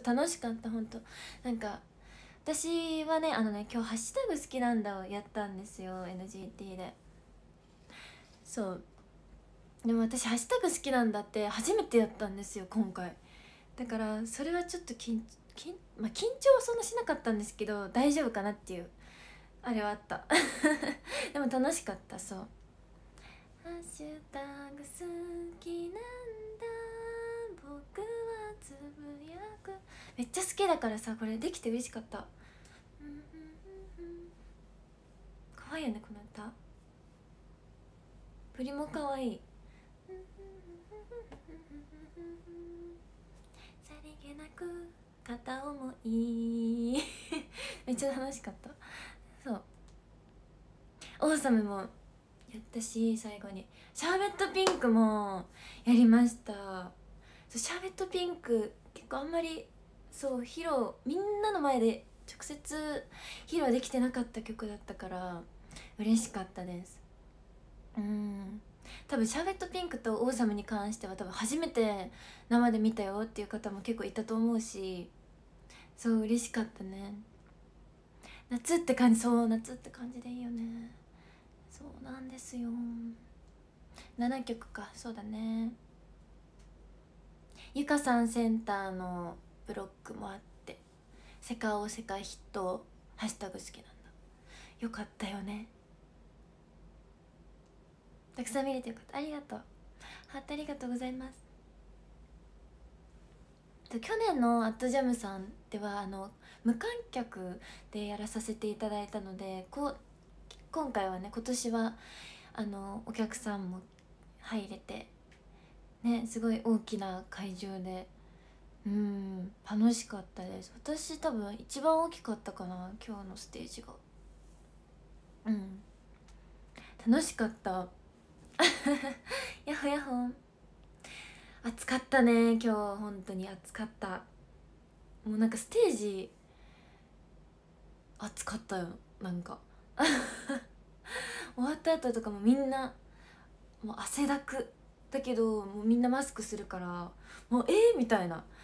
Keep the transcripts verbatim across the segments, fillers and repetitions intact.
楽しかった。ほんとなんか私はねあのね今日「ハッシュタグ好きなんだ」をやったんですよ エヌジーティー で。そうでも私「ハッシュタグ好きなんだ」って初めてやったんですよ今回。だからそれはちょっと緊緊,、まあ、緊張はそんなしなかったんですけど大丈夫かなっていうあれはあったでも楽しかった。そうハッシュタグ好きなんだ僕はつぶやくめっちゃ好きだからさこれできて嬉しかった。可愛いよねこの歌。プリも可愛い。さりげなく片思いめっちゃ楽しかった。そうオーサムもやったし最後にシャーベットピンクもやりました。そうシャーベットピンク結構あんまりそう披露みんなの前で直接披露できてなかった曲だったから嬉しかったです。うん多分シャーベットピンクとオーサムに関しては多分初めて生で見たよっていう方も結構いたと思うしそう嬉しかったね。夏って感じ。そう夏って感じでいいよね。そうなんですよ。ななきょくか。そうだね。ゆかさんセンターのブロックもあってセカオ世界ヒットハッシュタグ好きなんだ。よかったよね。たくさん見れてよかった。ありがとう。ハートありがとうございます。去年の「アットジャム」さんではあの無観客でやらさせていただいたのでこう今回はね今年はあのお客さんも入れてねすごい大きな会場でうん楽しかったです。私多分一番大きかったかな今日のステージが。うん楽しかったやっほやっほ。暑かったね今日。本当に暑かった。もうなんかステージ暑かったよなんか終わった後とかもみんなもう汗だくだけどもうみんなマスクするからもうえー、みたいな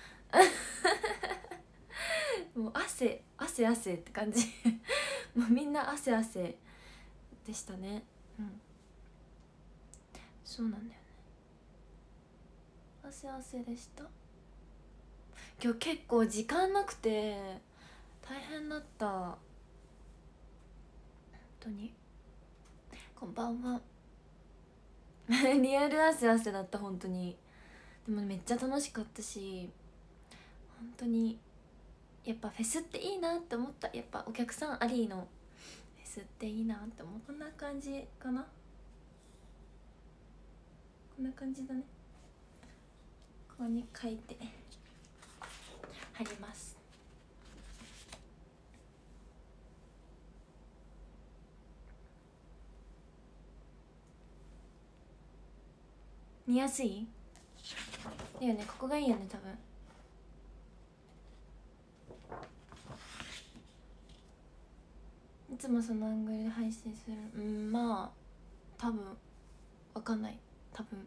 もう汗汗汗って感じもうみんな汗汗でしたね。うんそうなんだよね。汗汗でした。今日結構時間なくて大変だった。本当にこんばんはリアル汗汗だった本当に。でもめっちゃ楽しかったし本当にやっぱフェスっていいなって思った。やっぱお客さんありのフェスっていいなって思う。こんな感じかな。こんな感じだね。ここに書いて貼ります。見やすいだよね。ここがいいよね多分。いつもそのアングルで配信する。うんまあ多分わかんない。多分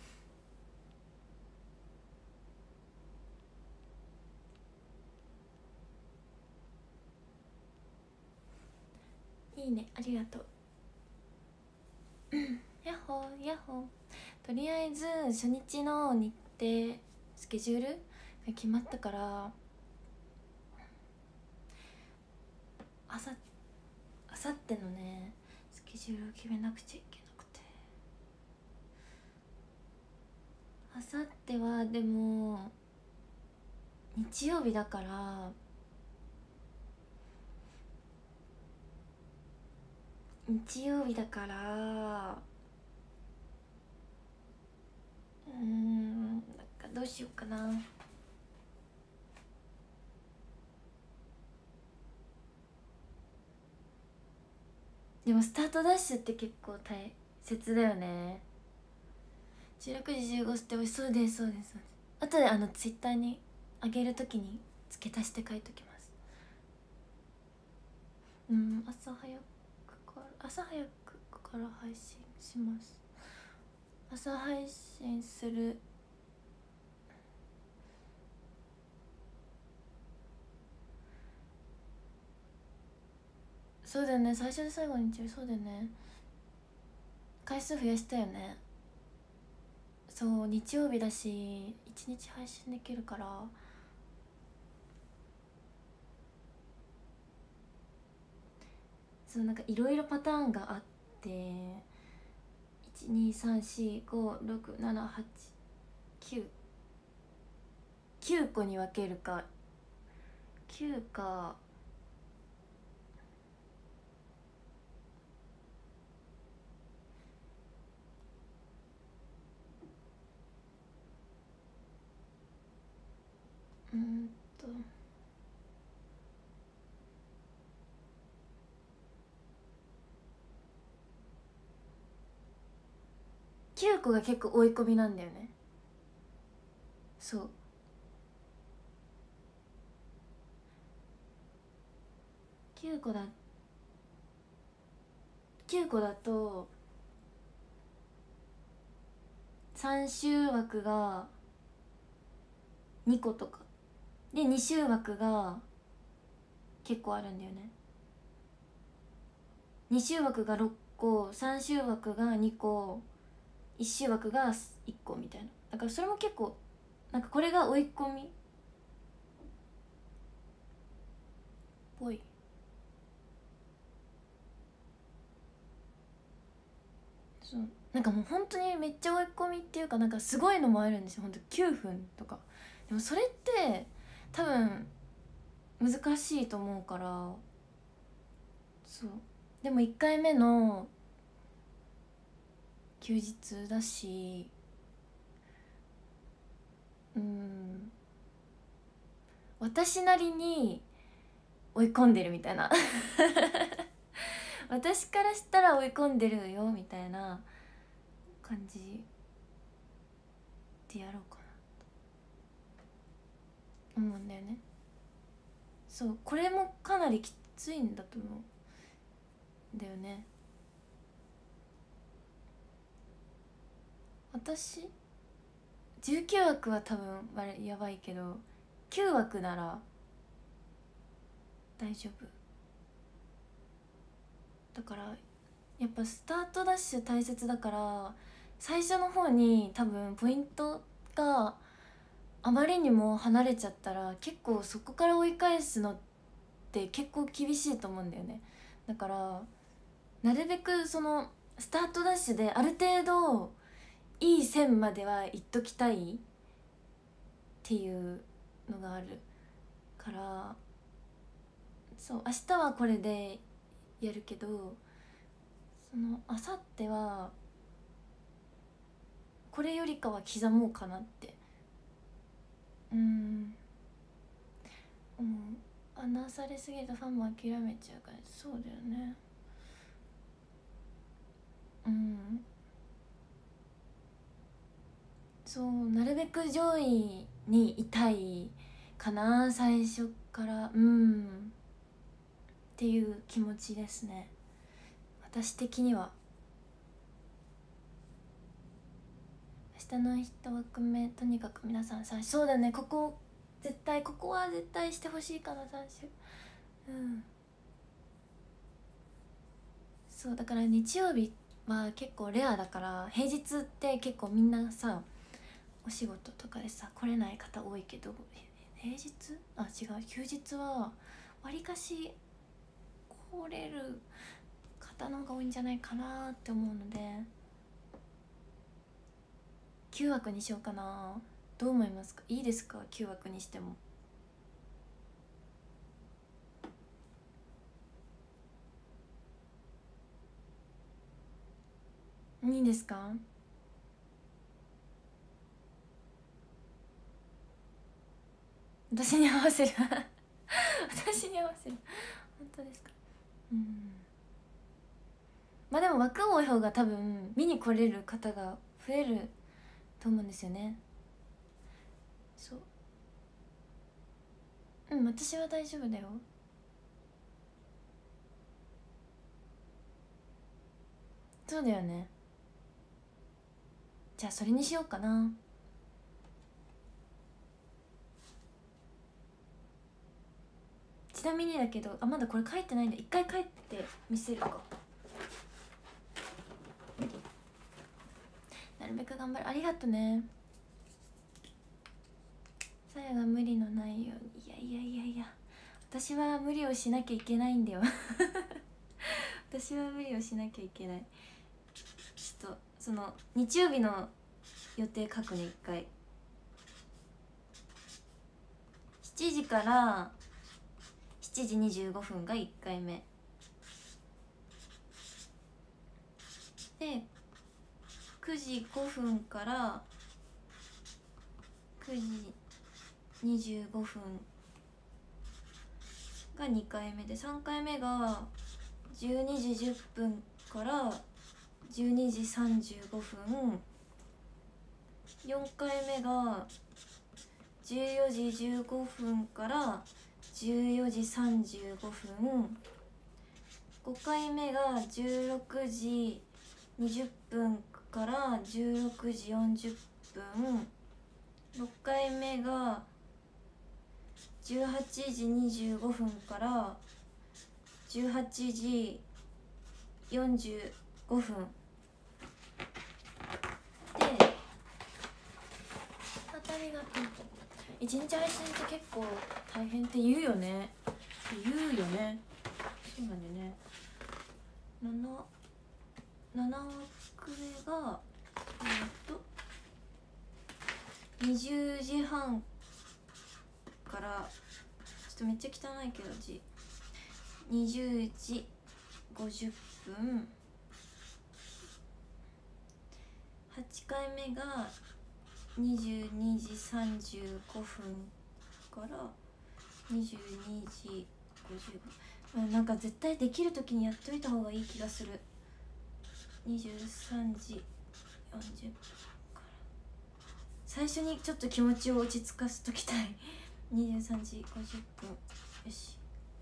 いいねありがとうやっほーやっほー。とりあえず初日の日程スケジュールが決まったからあさあさってのねスケジュールを決めなくちゃいけなくて。あさってはでも日曜日だから日曜日だからうーんなんかどうしようかな。でもスタートダッシュって結構大切だよね。じゅうろくじじゅうごってそうですそうですそうです。あとであのツイッターにあげるときに付け足して書いときます。うん朝早くから朝早くから配信します。朝配信するそうだよね、最初で最後に日曜日、そうだよね、回数増やしたよね。そう日曜日だしいちにち配信できるから。そうなんかいろいろパターンがあって、いちにさんしごろくななはちきゅうきゅうこに分けるか、きゅうかうんときゅうこが結構追い込みなんだよね。そうきゅうこだきゅうこだとさん週枠がにことかで、に週枠が結構あるんだよね。に週枠がろっこ、さん週枠がにこ、いち週枠がいっこみたいな。だからそれも結構なんかこれが追い込みっぽい。そうなんかもう本当にめっちゃ追い込みっていうか、なんかすごいのもあるんですよ、本当きゅうふんとか。でもそれって多分難しいと思うから。そうでもいっかいめの休日だし、うん私なりに追い込んでるみたいな私からしたら追い込んでるよみたいな感じでやろうかなと思うんだよね。そうこれもかなりきついんだと思うんだよね。私じゅうきゅう枠は多分あれやばいけど、きゅう枠なら大丈夫だから。やっぱスタートダッシュ大切だから、最初の方に多分ポイントがあまりにも離れちゃったら、結構そこから追い返すのって結構厳しいと思うんだよね。だからなるべくそのスタートダッシュである程度いい線までは行っときたいっていうのがあるから。そう明日はこれでやるけど、その明後日はこれよりかは刻もうかなって。うん思う。話されすぎるとファンも諦めちゃうから。そうだよね。うんそうなるべく上位にいたいかな、最初からうんっていう気持ちですね、私的には。明日の一枠目、とにかく皆さんさ、そうだね、ここ絶対ここは絶対してほしいかな、さん週。うんそうだから日曜日は結構レアだから、平日って結構みんなさお仕事とかでさ来れない方多いけど、平日あ違う休日はわりかし来れる方の方が多いんじゃないかなって思うので、きゅう枠にしようかな。どう思いますか？いいですか？きゅう枠にしても。いいんですか？私に合わせる私に合わせる本当ですか？うんまあでも枠多い方が多分見に来れる方が増えると思うんですよね。そううん私は大丈夫だよ。そうだよね。じゃあそれにしようかな。ちなみにだけど、あまだこれ書いてないんで一回書いて見せるか。なるべく頑張る。ありがとね。さやが無理のないように。いやいやいやいや、私は無理をしなきゃいけないんだよ私は無理をしなきゃいけない。ちょっとその日曜日の予定書くね。一回しちじからしちじにじゅうごふんがいっかいめで、くじごふんからくじにじゅうごふんがにかいめで、さんかいめがじゅうにじじゅっぷんからじゅうにじさんじゅうごふん、よんかいめがじゅうよじじゅうごふんからじゅうよじさんじゅうごふん、ごかいめがじゅうろくじにじゅっぷんからじゅうろくじよんじゅっぷん、ろっかいめがじゅうはちじにじゅうごふんからじゅうはちじよんじゅうごふんで、あたりがとう。一日配信って結構大変って言うよね。言うよね。そうなんだよね。なななわくめがえっとにじゅうじはんからちょっとめっちゃ汚いけど字にじゅうじごじゅっぷん、はちかいめがにじゅうにじさんじゅうごふんからにじゅうにじごじゅうごふん、なんか絶対できる時にやっといた方がいい気がする。にじゅうさんじよんじゅっぷんから最初にちょっと気持ちを落ち着かせときたいにじゅうさんじごじゅっぷん。よし、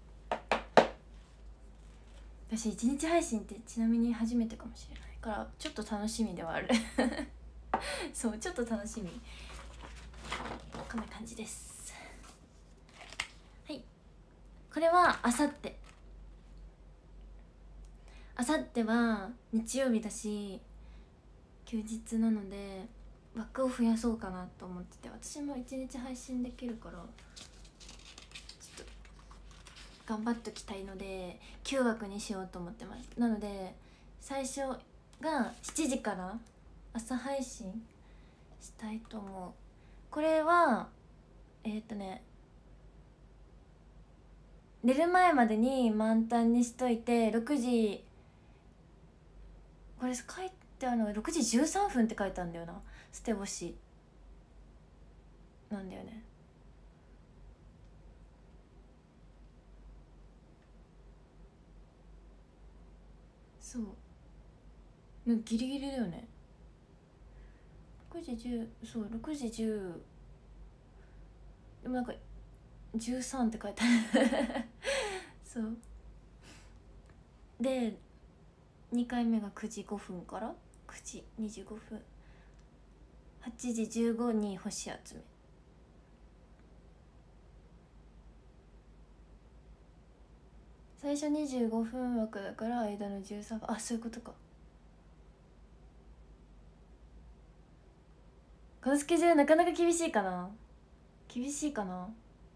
私一日配信ってちなみに初めてかもしれないからちょっと楽しみではあるそうちょっと楽しみ、こんな感じです。はい、これはあさってあさっては日曜日だし休日なので枠を増やそうかなと思ってて、私も一日配信できるからちょっと頑張っときたいのできゅうわくにしようと思ってます。なので最初がしちじから朝配信したいと思う。これはえっとね寝る前までに満タンにしといて、ろくじこれ書いてあるのがろくじじゅうさんふんって書いてあるんだよな。捨て星なんだよね。そうね、ギリギリだよね。ろくじじゅう、そうろくじじゅうでもなんかじゅうさんって書いてあるそうでにかいめがくじごふんからくじにじゅうごふん、はちじじゅうごに星集め、最初にじゅうごふん枠だから間のじゅうさんふん、あそういうことか。このスケジュールなかなか厳しいかな厳しいかな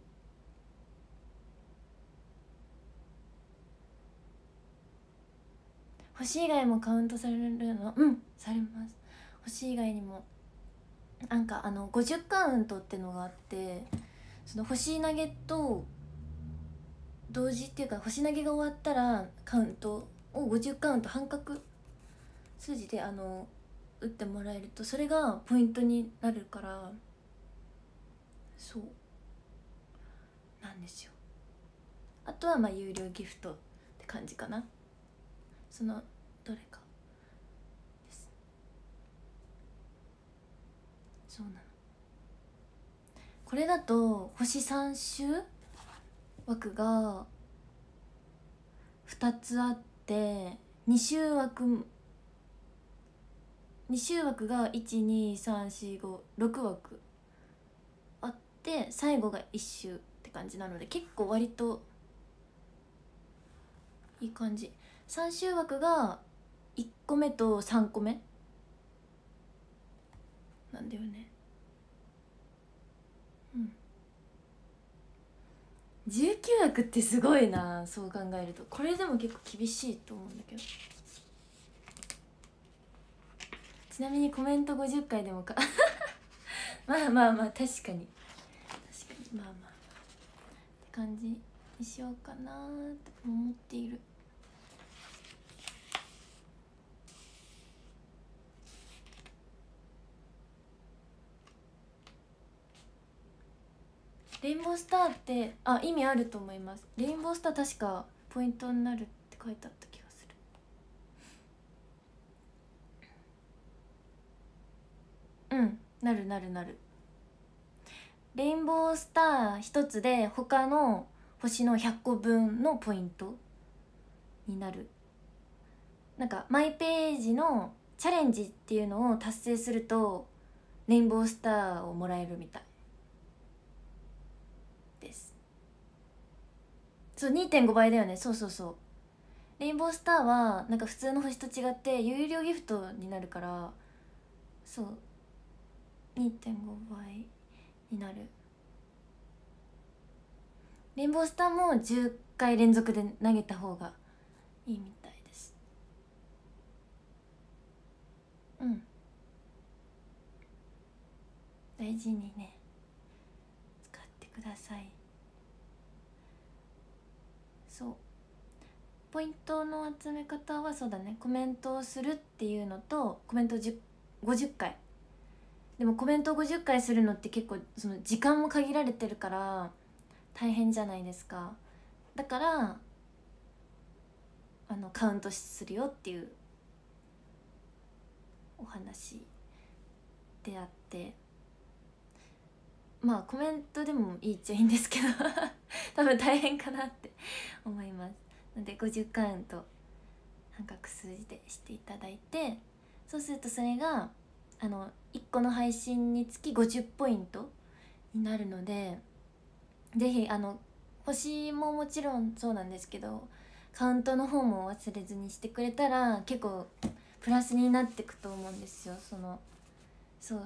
星以外もカウントされるの？うんされます。星以外にもなんかあのごじゅうカウントってのがあって、その星投げと同時っていうか星投げが終わったらカウントをごじゅうカウント半角数字であの打ってもらえるとそれがポイントになるから、そうなんですよ。あとはまあ有料ギフトって感じかな。そのどれかです。そうなの。これだと星さん周枠がふたつあってに周枠に周枠がいちにさんしごろく枠あって最後がいち周って感じなので結構割といい感じ。さん周枠がいっこめとさんこめなんだよね。うん、じゅうきゅう枠ってすごいな。そう考えるとこれでも結構厳しいと思うんだけど。ちなみにコメントごじゅっかいでもかまあまあまあ、確かに確かに、まあまあって感じにしようかなと思っている。レインボースターってあ意味あると思います。レインボースター確かポイントになるって書いてあった気がする。うん、なるなるなる。レインボースター一つで他の星のひゃっこぶんのポイントになる。なんかマイページのチャレンジっていうのを達成するとレインボースターをもらえるみたいです。そう にてんご 倍だよね。そうそうそう。レインボースターはなんか普通の星と違って有料ギフトになるから、そう にてんご 倍になる。レインボースターもじゅっかい連続で投げた方がいいみたいです。うん、大事にね使ってください。そうポイントの集め方はそうだね、コメントをするっていうのとコメントごじゅっかい。でもコメントをごじゅっかいするのって結構その時間も限られてるから大変じゃないですか。だからあのカウントするよっていうお話であって、まあコメントでもいいっちゃいいんですけど多分大変かなって思います。のでごじゅうカウント半角数字でしていただいて、そうするとそれがあのいっこの配信につきごじゅうポイントになるので、ぜひあの星ももちろんそうなんですけどカウントの方も忘れずにしてくれたら結構プラスになってくと思うんですよ。そのそう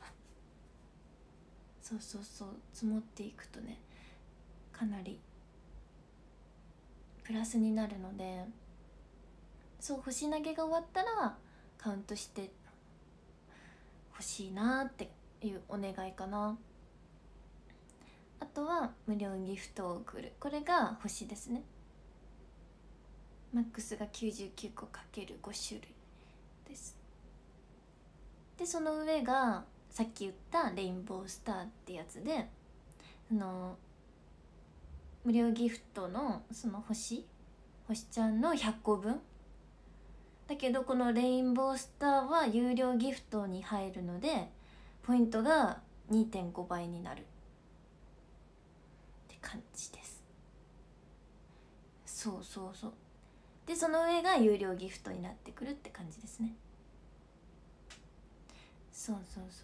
そうそうそう積もっていくとねかなりプラスになるので、そう星投げが終わったらカウントしてほしいなっていうお願いかな。あとは無料ギフトを送る、これが星ですね。マックスがきゅうじゅうきゅうこ ×ご 種類です。でその上がさっき言ったレインボースターってやつで、あの無料ギフトのその星星ちゃんのひゃっこぶんだけど、このレインボースターは有料ギフトに入るのでポイントが にてんご 倍になるって感じです。そうそうそう。でその上が有料ギフトになってくるって感じですね。そうそうそう。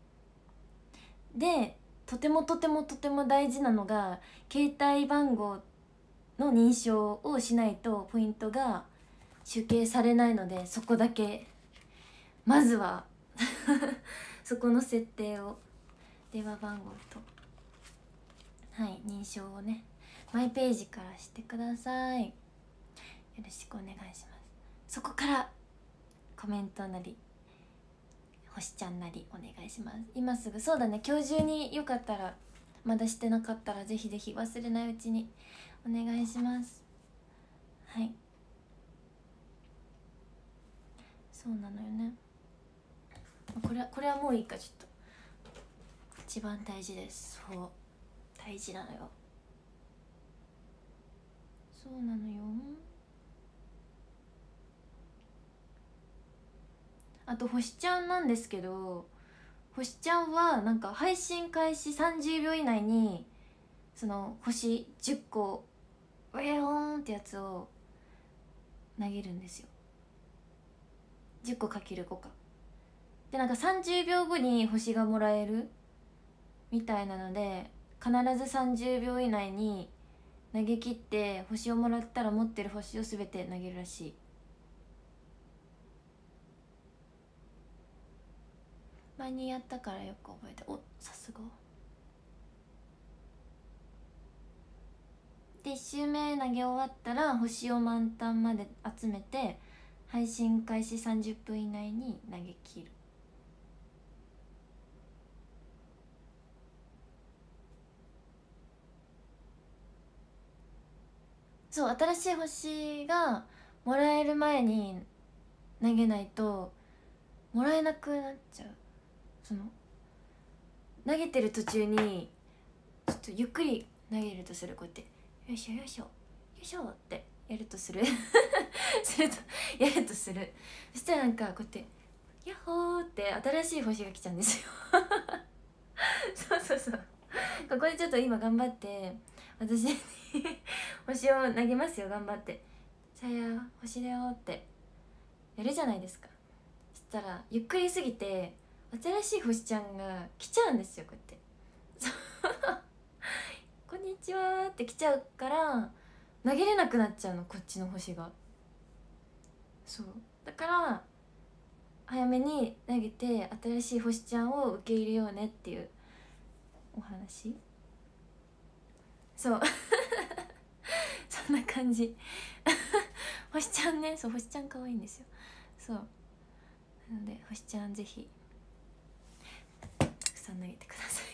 でとてもとてもとても大事なのが携帯番号の認証をしないとポイントが集計されないので、そこだけまずはそこの設定を電話番号とはい認証をねマイページからしてください。よろしくお願いします。そこからコメントなり星ちゃんなりお願いします。今すぐ、そうだね、今日中によかったら、まだしてなかったらぜひぜひ忘れないうちにお願いします。はい、そうなのよね。これはこれはもういいか、ちょっと一番大事です。そう大事なのよ。そうなのよ。あと星ちゃんなんですけど、星ちゃんはなんか配信開始さんじゅうびょう以内にその星じゅっこウェヨーンってやつを投げるんですよ。じゅっこ ×ご かで、なんかさんじゅうびょうごに星がもらえるみたいなので、必ずさんじゅうびょう以内に投げ切って星をもらったら持ってる星を全て投げるらしい。前にやったからよく覚えて、お、さすがで、いっ周目投げ終わったら星を満タンまで集めて配信開始さんじゅっぷん以内に投げ切る。そう、新しい星がもらえる前に投げないともらえなくなっちゃう。その投げてる途中にちょっとゆっくり投げるとする、こうやってよいしょよいしょよいしょってやるとするするとやるとするそしたらなんかこうやってヤッホーって新しい星が来ちゃうんですよそうそうそう、ここでちょっと今頑張って私に星を投げますよ、頑張ってさや星だよってやるじゃないですか。そしたらゆっくりすぎて新しい星ちゃんが来ちゃうんですよ、こうやってこんにちはって来ちゃうから投げれなくなっちゃうの、こっちの星が。そうだから早めに投げて新しい星ちゃんを受け入れようねっていうお話。そうそんな感じ星ちゃんね、そう星ちゃん可愛いんですよ。そうなので星ちゃんぜひたくさん投げてください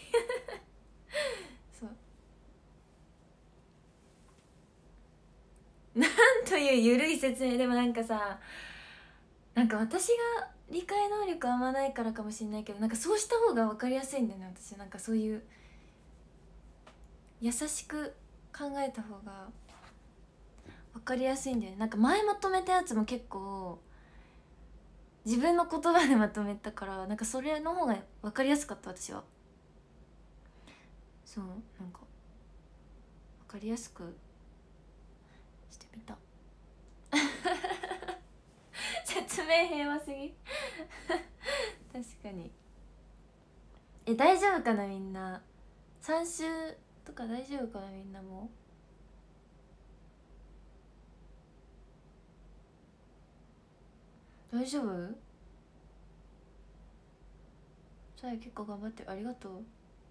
そうなんというゆるい説明。でもなんかさ、なんか私が理解能力あんまないからかもしれないけど、なんかそうした方が分かりやすいんだよね、私。なんかそういう優しく考えた方が分かりやすいんだよね。なんか前まとめたやつも結構自分の言葉でまとめたから、なんかそれの方が分かりやすかった、私は。そうなんか分かりやすくしてみた説明平和すぎ確かに。え、大丈夫かなみんな。さん週とか大丈夫かなみんな。もう大丈夫？さや結構頑張ってありがとう。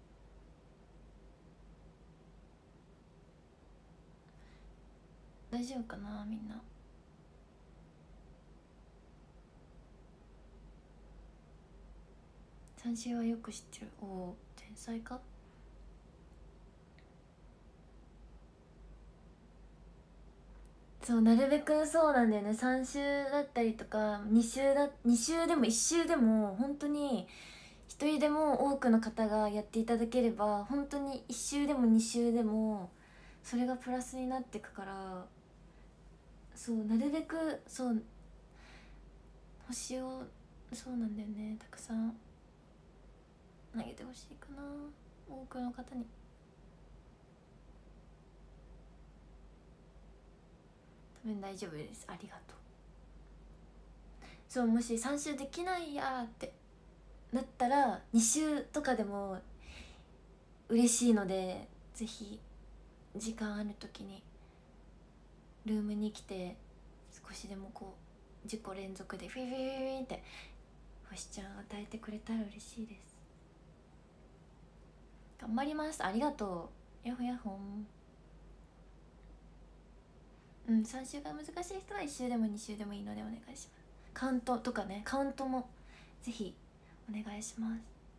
大丈夫かなみんな。さん週はよく知ってる。おお天才か。そうなるべくそうなんだよね。さん週だったりとかに週だに週でもいっ週でも本当に一人でも多くの方がやっていただければ、本当にいっ週でもに週でもそれがプラスになっていくから、そうなるべくそう星をそうなんだよね、たくさん投げてほしいかな、多くの方に。多分大丈夫です、ありがとう。そうもしさん週できないやってなったらに週とかでも嬉しいので、ぜひ時間ある時にルームに来て少しでもこう自己連続でフィフィフィフィって星ちゃん与えてくれたら嬉しいです。頑張ります、ありがとう。やほやほん。うん、さん週が難しい人はいっ週でもに週でもいいのでお願いします。カウントとかね、カウントもぜひお願いします。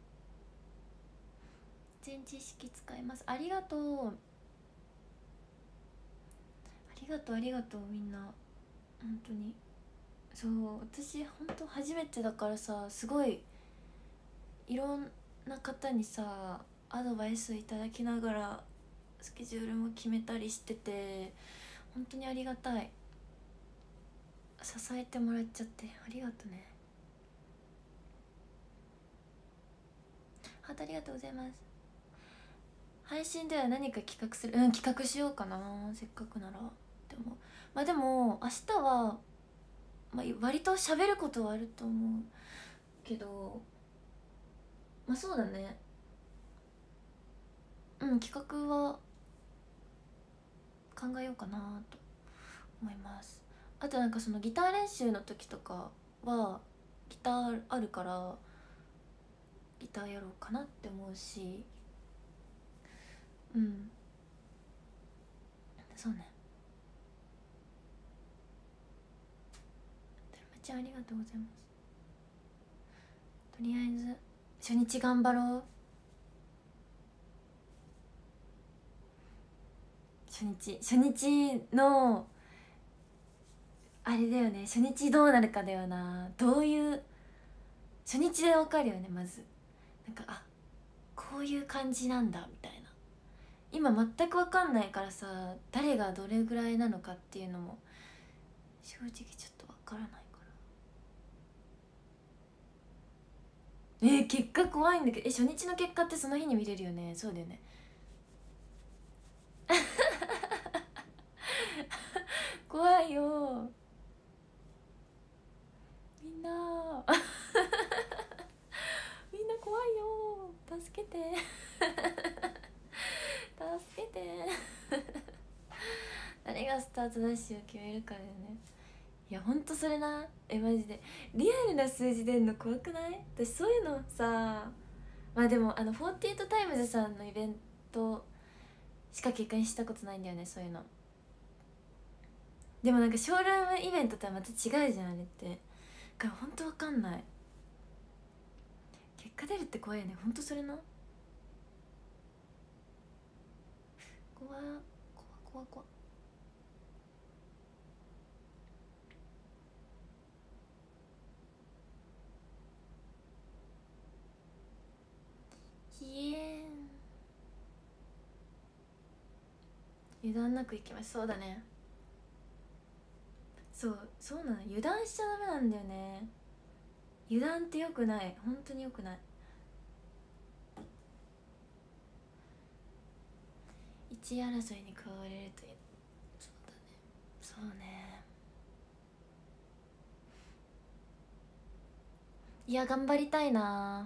全知識使います、ありがとうありがとうありがとうみんな、本当に。そう私本当初めてだからさ、すごいいろんな方にさアドバイスいただきながらスケジュールも決めたりしてて、本当にありがたい。支えてもらっちゃってありがとね。ハートありがとうございます。配信では何か企画する、うん企画しようかな、せっかくなら。でもまあでも明日は、まあ、割と喋ることはあると思うけど、まあそうだね、うん企画は考えようかなと思います。あとなんかそのギター練習の時とかはギターあるからギターやろうかなって思うし、うんそうね。てるまちゃんありがとうございます。とりあえず初日頑張ろう。初日初日のあれだよね、初日どうなるかだよな。どういう初日で分かるよね。まずなんか、あ、こういう感じなんだみたいな。今全く分かんないからさ、誰がどれぐらいなのかっていうのも正直ちょっと分からないから。えー、結果怖いんだけど。え、初日の結果ってその日に見れるよね。そうだよね。怖いよみんなみんな怖いよ、助けて助けて誰がスタートダッシュを決めるかだよね。いやほんとそれな。えマジでリアルな数字出んの怖くない？私そういうのさ、まあでもあのフォーティーエイトタイムズさんのイベントしか結果にしたことないんだよね、そういうの。でもなんかショールームイベントとはまた違うじゃんあれって。だからほんとわかんない。結果出るって怖いよね、ほんとそれな。怖怖怖怖。ひえー、油断なくいきます。そうだね、そうそうなの、油断しちゃダメなんだよね。油断ってよくない、本当によくない。一位争いに加われるという。そうだね、そうね。いや頑張りたいな、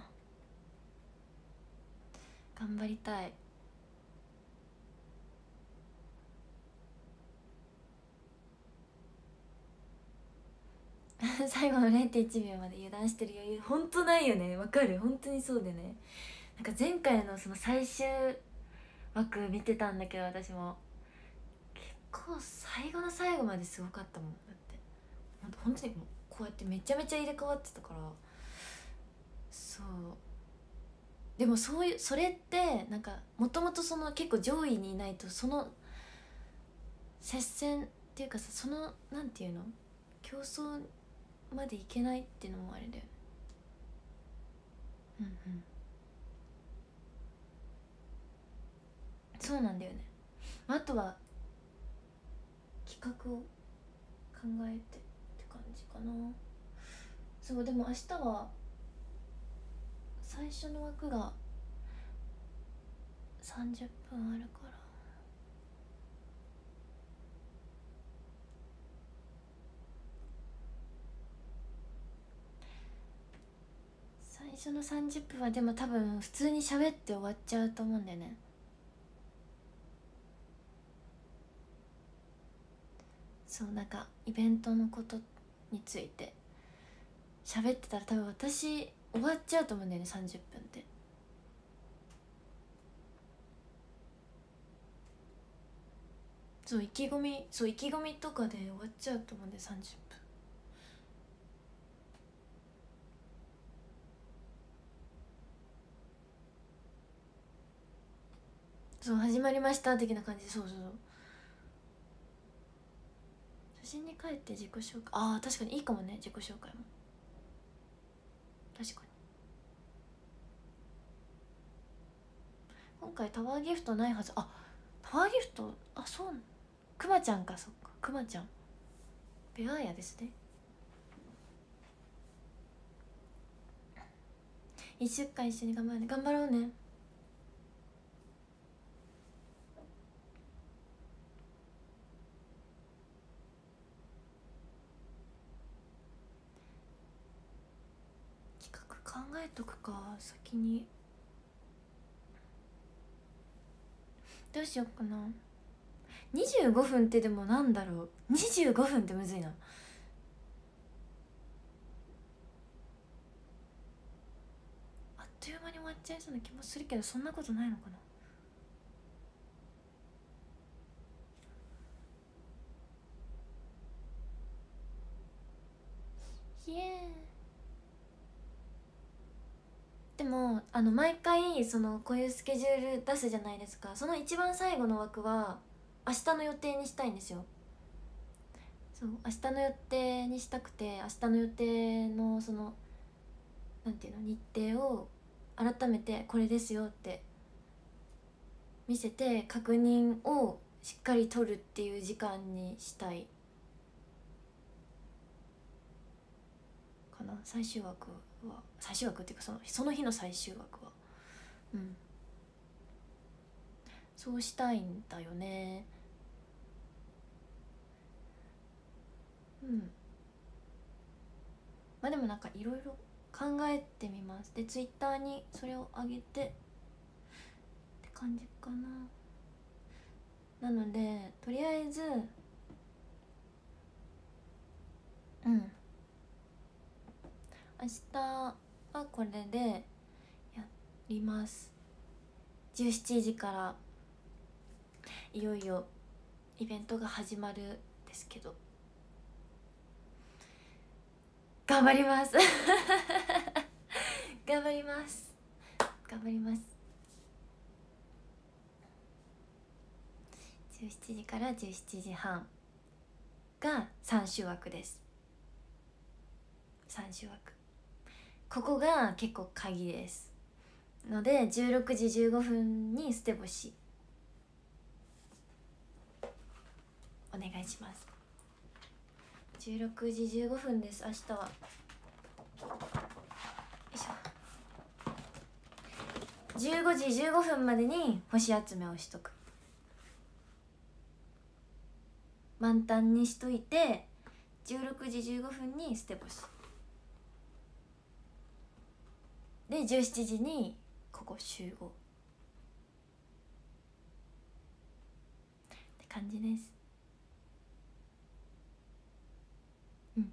頑張りたい最後の れいてんいち 秒まで油断してる余裕ほんとないよね。わかる、本当にそうでね。なんか前回のその最終枠見てたんだけど、私も結構最後の最後まですごかったもん。だってほんと本当にもうこうやってめちゃめちゃ入れ替わってたから。そうでもそういうそれってなんかもともとその結構上位にいないとその接戦っていうかさ、そのなんていうの競争までいけないっていうのもあれだよね。うんうん、そうなんだよね。あとは企画を考えてって感じかな。そうでも明日は最初の枠がさんじゅっぷんあるから、最初のさんじゅっぷんはでも多分普通に喋って終わっちゃうと思うんだよね。そうなんかイベントのことについて喋ってたら多分私終わっちゃうと思うんだよね、さんじゅっぷんって。そう意気込みそう意気込みとかで終わっちゃうと思うんでさんじゅっぷん。そう始まりました的な感じで。そうそうそう、写真に帰って自己紹介、ああ確かにいいかもね、自己紹介も。確かに今回タワーギフトないはず。あタワーギフト、あそう、くまちゃんか。そっかくまちゃんベアーヤですね。いっしゅうかん一緒に頑張るね、頑張ろうね。企画考えとくか先に。どうしよっかな。 にじゅうごふんってでもなんだろう、にじゅうごふんってむずいな。あっという間に終わっちゃいそうな気もするけど、そんなことないのかな。ひえー。でもあの毎回そのこういうスケジュール出すじゃないですか。その一番最後の枠は明日の予定にしたいんですよ。そう明日の予定にしたくて、明日の予定のそのなんていうの、日程を改めてこれですよって見せて確認をしっかり取るっていう時間にしたいかな。最終枠は最終枠っていうかそのその日の最終枠はうんそうしたいんだよね。うんまあでもなんかいろいろ考えてみます。でツイッターにそれを上げてって感じかな。なのでとりあえずうん明日はこれでやります。じゅうしちじからいよいよイベントが始まるんですけど頑張ります頑張ります頑張ります。じゅうしちじからじゅうしちじはんがさん週枠です。さん週枠ここが結構鍵ですのでじゅうろくじじゅうごふんに捨て星お願いします。じゅうろくじじゅうごふんです。明日はよいしょじゅうごじじゅうごふんまでに星集めをしとく。満タンにしといてじゅうろくじじゅうごふんに捨て星でじゅうしちじにここ集合って感じです。うん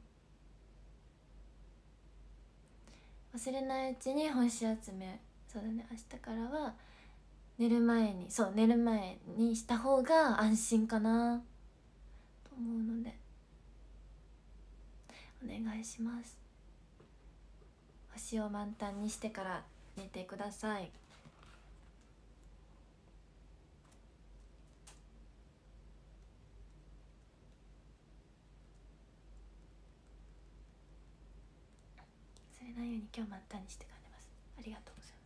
忘れないうちに星集め、そうだね、明日からは寝る前に、そう寝る前にした方が安心かなと思うのでお願いします。星を満タンにしてから寝てください。忘れないように今日満タンにしてから寝ます。ありがとうござい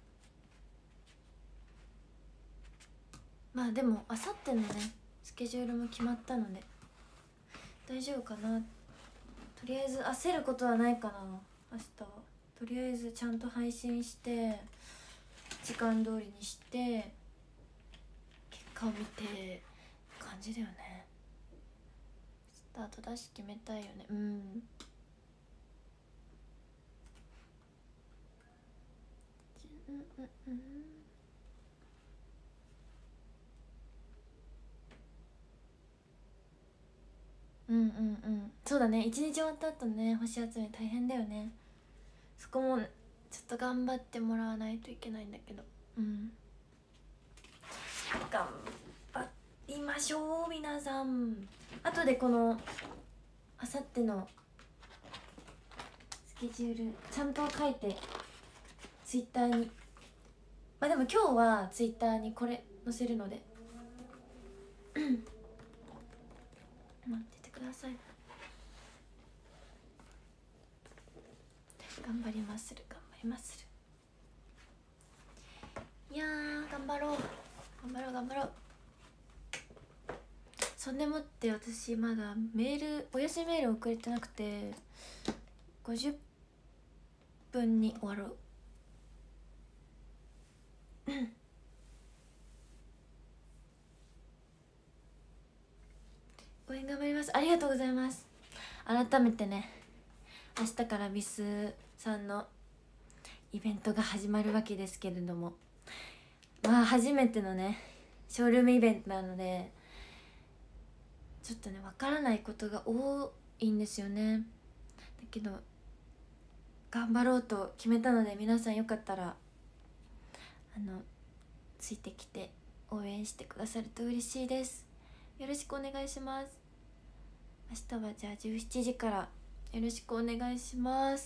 ます。まあでもあさってのねスケジュールも決まったので大丈夫かな。とりあえず焦ることはないかな。明日はとりあえずちゃんと配信して時間通りにして結果を見て感じだよね。スタートダッシュ決めたいよね。うんうんうんうんうんうんうんそうだね。一日終わった後ね星集め大変だよね。そこもちょっと頑張ってもらわないといけないんだけどうん頑張りましょう皆さん。あとでこのあさってのスケジュールちゃんと書いてツイッターに、まあでも今日はツイッターにこれ載せるので待っててください。頑張りまする頑張りまする。いやー頑張ろう頑張ろう頑張ろう。そんでもって私まだメールお休みメール送れてなくてごじゅっぷんに終わろう応援頑張ります。ありがとうございます。改めてね明日からビスさんのイベントが始まるわけですけれども、まあ初めてのねショールームイベントなのでちょっとねわからないことが多いんですよね。だけど頑張ろうと決めたので、皆さんよかったらあのついてきて応援してくださると嬉しいです。よろしくお願いします。明日はじゃあじゅうしちじからよろしくお願いします。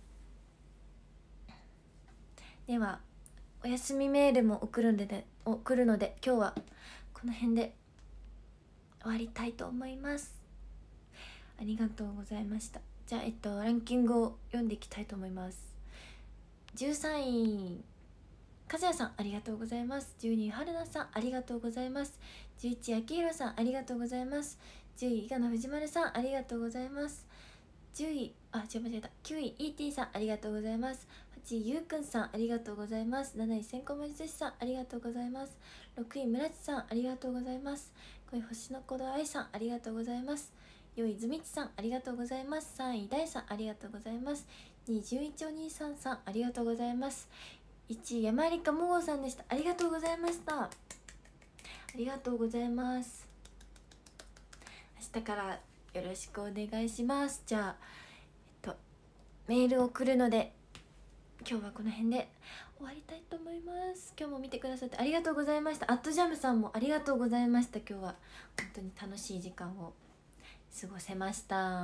ではお休みメールも送るので送るので今日はこの辺で終わりたいと思います。ありがとうございました。じゃあえっとランキングを読んでいきたいと思います。じゅうさんい和也さんありがとうございます。じゅうにい春菜さんありがとうございます。じゅういちい秋広さんありがとうございます。じゅうい伊賀野藤丸さんありがとうございます。じゅういあ違う間違えたきゅうい イーティー さんありがとうございます。はちいゆうくんさんありがとうございます。なない千個文字寿司さんありがとうございます。ろくい村地さんありがとうございます。ごい星の鼓動愛さんありがとうございます。よいずみちさんありがとうございます。さんい大さんありがとうございます。にいじゅういちお兄さんさんありがとうございます。いちい山里かもごさんでした。ありがとうございました。ありがとうございます。明日からよろしくお願いします。じゃあえっとメールを送るので今日はこの辺で終わりたいと思います。今日も見てくださってありがとうございました。アットジャムさんもありがとうございました。今日は本当に楽しい時間を過ごせました。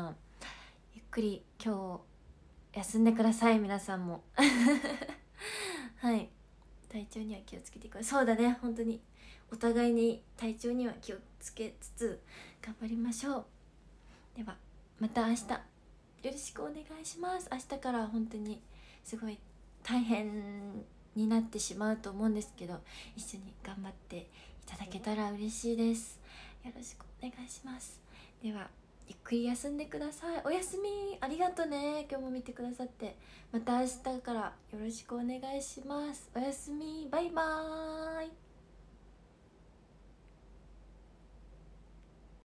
ゆっくり今日休んでください、皆さんもはい、体調には気をつけてください。そうだね、本当にお互いに体調には気をつけつつ頑張りましょう。ではまた明日よろしくお願いします。明日から本当にすごい大変になってしまうと思うんですけど、一緒に頑張っていただけたら嬉しいです。よろしくお願いします。ではゆっくり休んでください。おやすみ。ありがとね、今日も見てくださって。また明日からよろしくお願いします。おやすみ。バイバーイ。